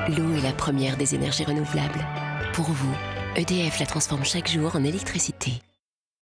L'eau est la première des énergies renouvelables. Pour vous, EDF la transforme chaque jour en électricité.